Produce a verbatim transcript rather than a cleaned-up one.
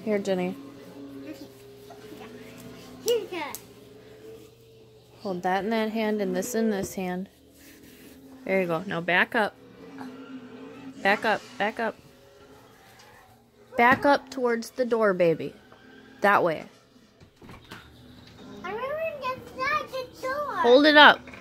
Here, Jenny. Hold that in that hand and this in this hand. There you go. Now back up. Back up. Back up. Back up towards the door, baby. That way. I remember inside the door. Hold it up.